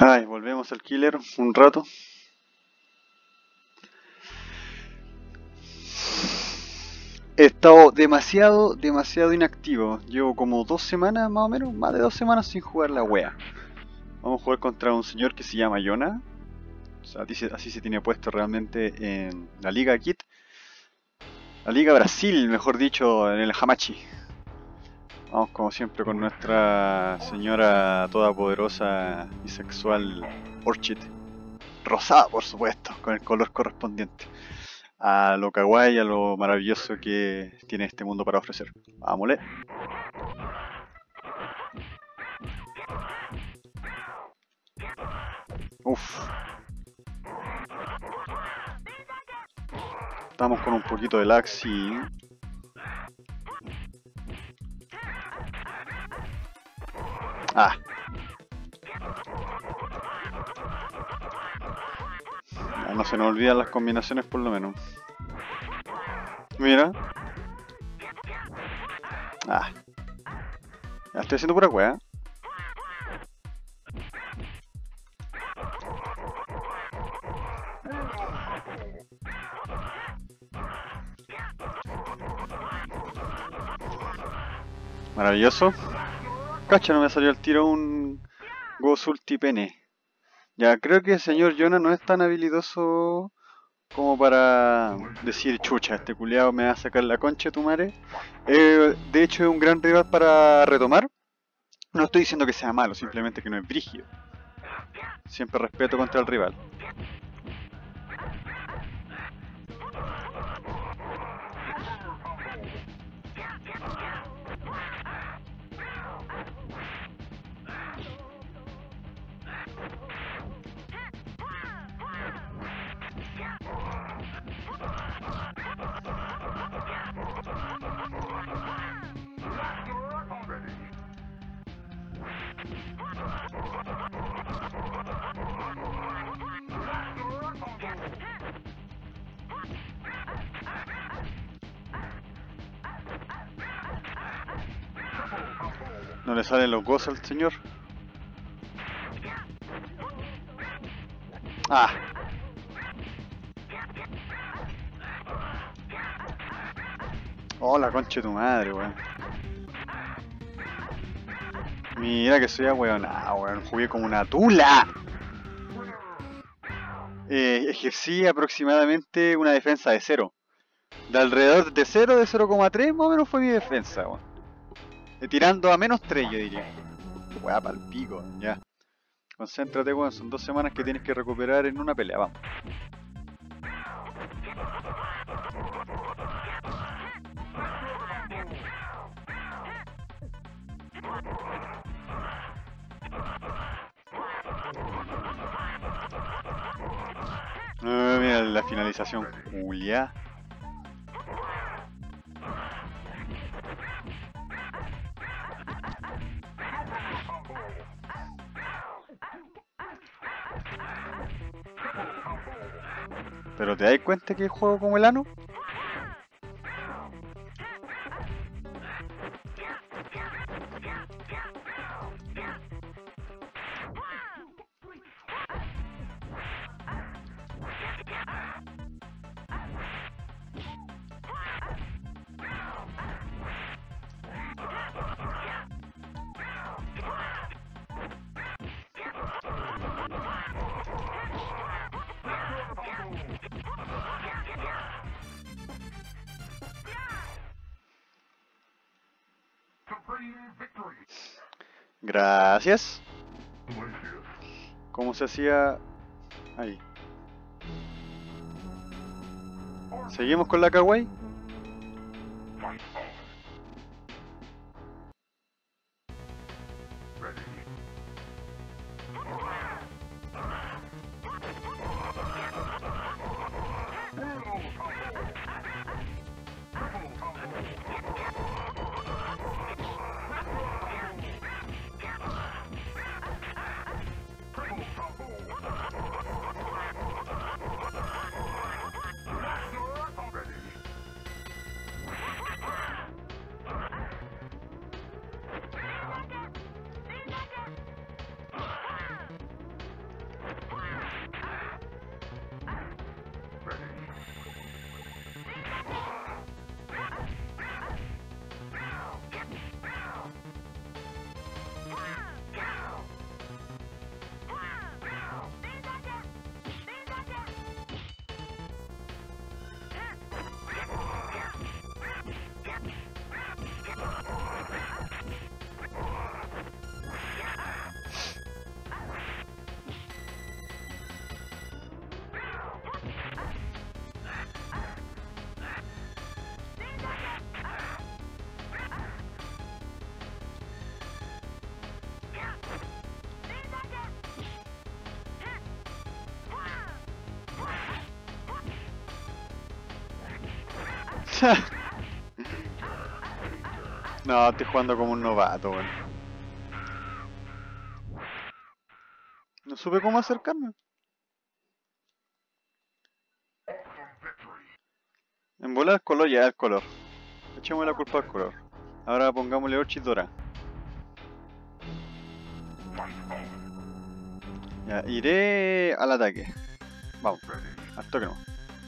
Ay, volvemos al killer un rato. He estado demasiado inactivo. Llevo como 2 semanas más o menos, más de 2 semanas sin jugar la wea. Vamos a jugar contra un señor que se llama Yona. O sea, así se tiene puesto realmente en la Liga Kit. La Liga Brasil, mejor dicho, en el Hamachi. Vamos como siempre con nuestra señora todopoderosa y sexual Orchid. Rosada, por supuesto, con el color correspondiente a lo kawaii, a lo maravilloso que tiene este mundo para ofrecer. Vámonos. Uff. Estamos con un poquito de lag, sí. Ah. Ya no se nos olvidan las combinaciones por lo menos. Mira. Ah. Ya estoy haciendo pura wea. Maravilloso. Cacha, no me salió el tiro un Gosulti Pene. Ya, creo que el señor Yona no es tan habilidoso como para decir, chucha, este culiao me va a sacar la concha de tu madre. De hecho, es un gran rival para retomar. No estoy diciendo que sea malo, simplemente que no es brígido. Siempre respeto contra el rival. No le salen los gozos al señor. Ah. Oh, la concha de tu madre, weón. Mira que soy ahueonado, weón. Jugué como una tula. Ejercí aproximadamente una defensa de 0. De alrededor de 0, de 0,3 más o menos fue mi defensa, weón. Tirando a menos 3, yo diría. Weá, pa'l pico, ya. Concéntrate, weón. Son 2 semanas que tienes que recuperar en una pelea, vamos. Mira la finalización, Julia. ¿Pero te das cuenta que juego como el ano? Gracias. ¿Cómo se hacía? Ahí. ¿Seguimos con la kawaii? No, estoy jugando como un novato, weón. No supe cómo acercarme. En bola el color, ya el color. Echemos la culpa al color. Ahora pongámosle Orchid Dora. Ya, iré al ataque. Vamos, al toque no.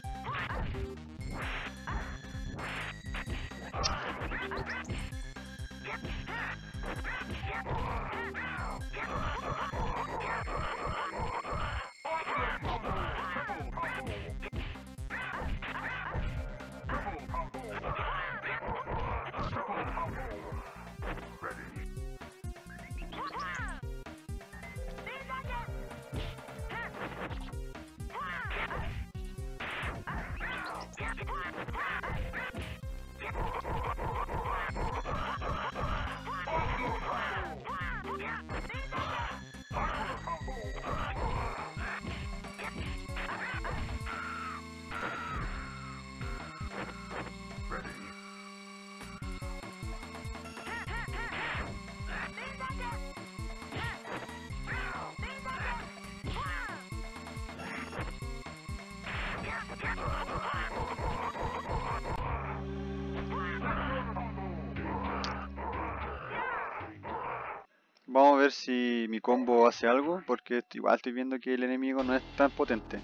Vamos a ver si mi combo hace algo, porque igual estoy viendo que el enemigo no es tan potente.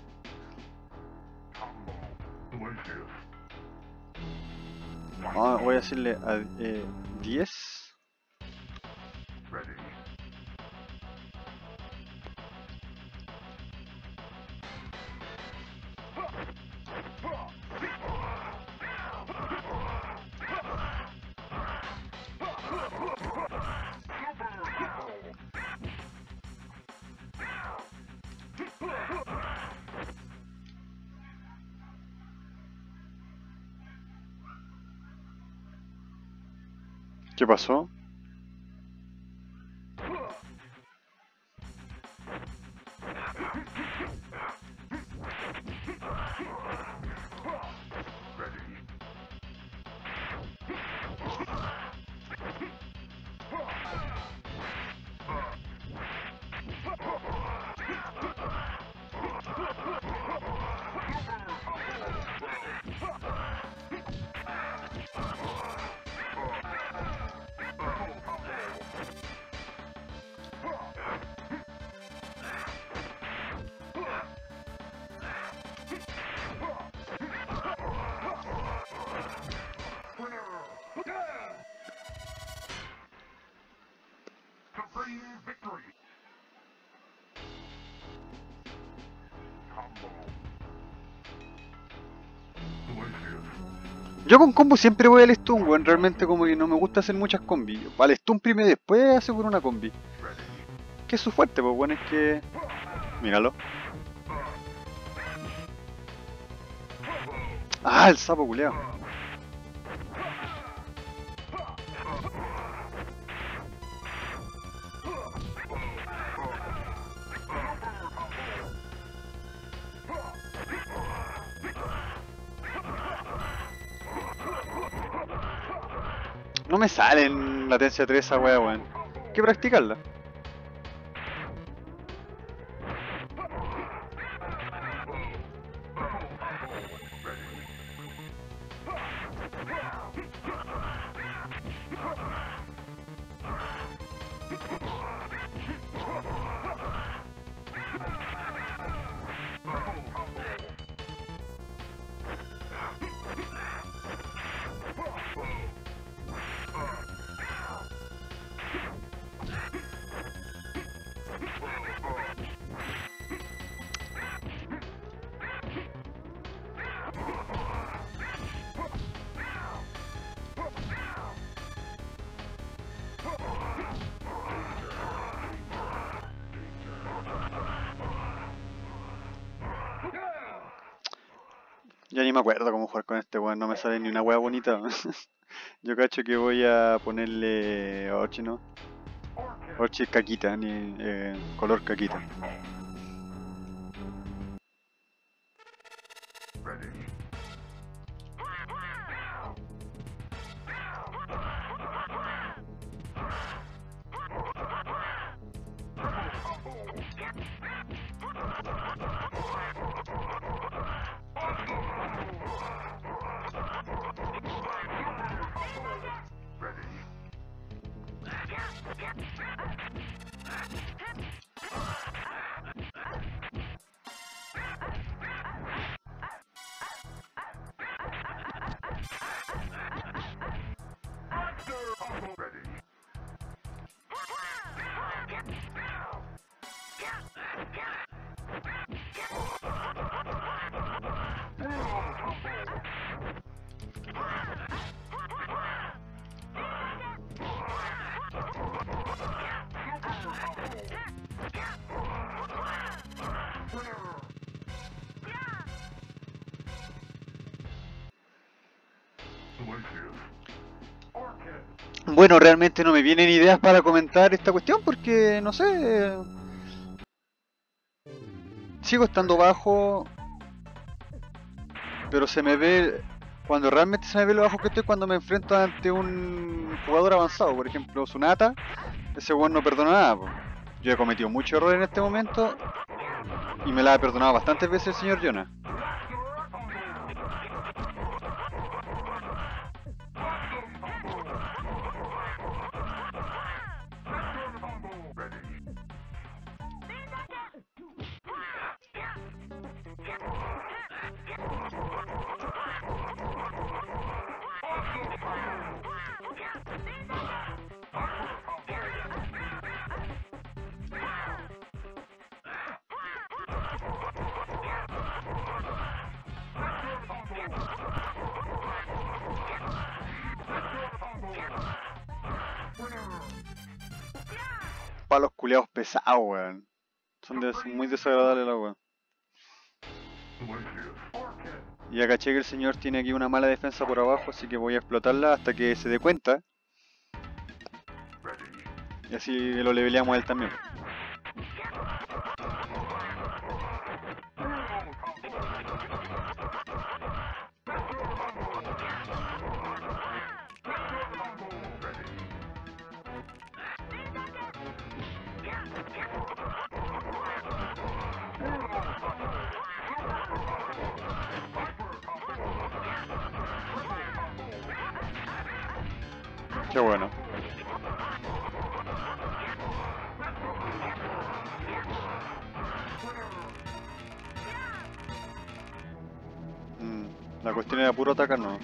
Voy a hacerle a 10. ¿Qué pasó? Yo con combo siempre voy al stun, weón. Realmente como que no me gusta hacer muchas combis. Al stun primero y después aseguro una combi. Que es su fuerte, pues bueno, es que... Míralo. Ah, el sapo culeado. No me sale en latencia 3 esa wea, weón. Hay que practicarla. Ya ni me acuerdo cómo jugar con este weón, no me sale ni una wea bonita. Yo cacho que voy a ponerle Orchid, ¿no? Orchid caquita, ni color caquita. Bueno, realmente no me vienen ideas para comentar esta cuestión porque, no sé, sigo estando bajo, pero se me ve, cuando realmente se me ve lo bajo que estoy cuando me enfrento ante un jugador avanzado, por ejemplo Sunata, ese weón no perdona nada, po. Yo he cometido muchos errores en este momento y me la ha perdonado bastantes veces el señor Yona. Palos culeados pesados, weón. Son muy desagradables la weón. Y ya caché que el señor tiene aquí una mala defensa por abajo, así que voy a explotarla hasta que se dé cuenta. Y así lo leveleamos a él también. Qué bueno. La cuestión era puro atacar, no.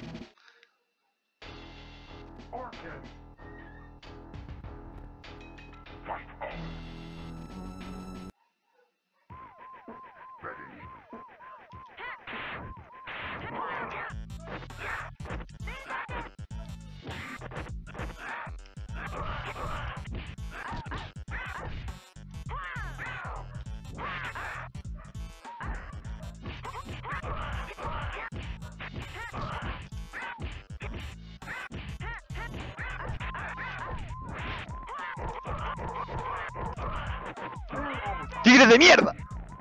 ¡Tigres de mierda!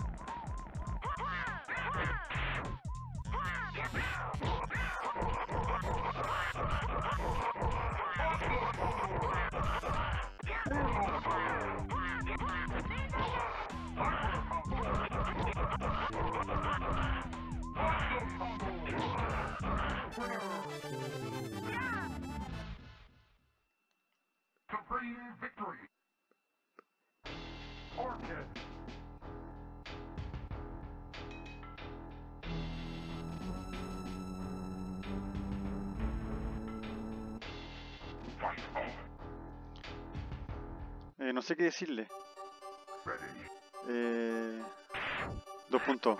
No sé qué decirle. 2 puntos.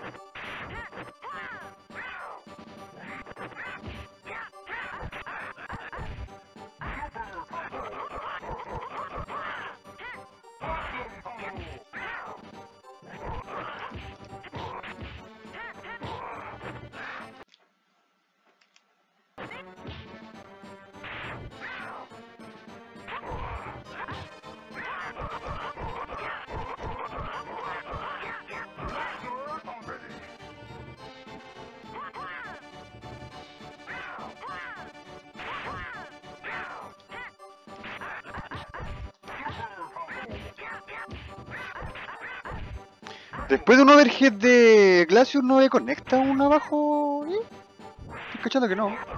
Después de un overhead de Glacius no le conecta un abajo. Estoy cachando que no.